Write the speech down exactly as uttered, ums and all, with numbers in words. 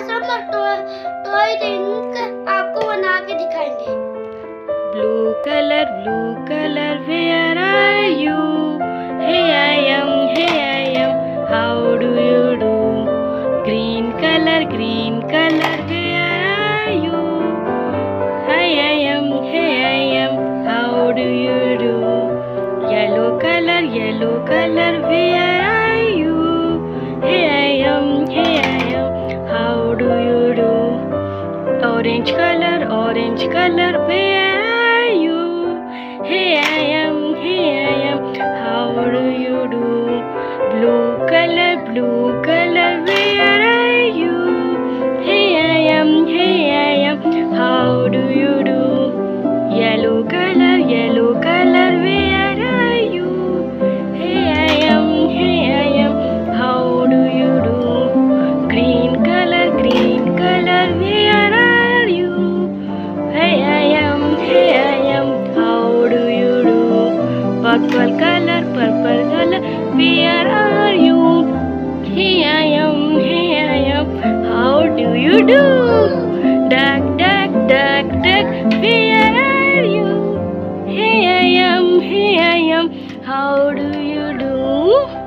समझ तो toy ring आपको बना के दिखाएंगे। Blue color, blue color, where are you? Here I am, here I am, how do you do? Green color, green color, where are you? Here I am, here I am, how do you do? Yellow color, yellow color, where are you? Here I am, here I am, how do you do? Orange color, orange color, where are you? Here I am, here I am, how do you do? Blue color, blue color, where are you? Here I am, here I am, how do you do? Yellow color, yellow color, where are you? Here I am, here I am, how do you do? Green color, green color, where are you? Here I am, here I am, how do you do? Purple color, purple color, where are you? Here I am, here I am, how do you do? Duck, duck, duck, duck, where are you? Here I am, here I am, how do you do?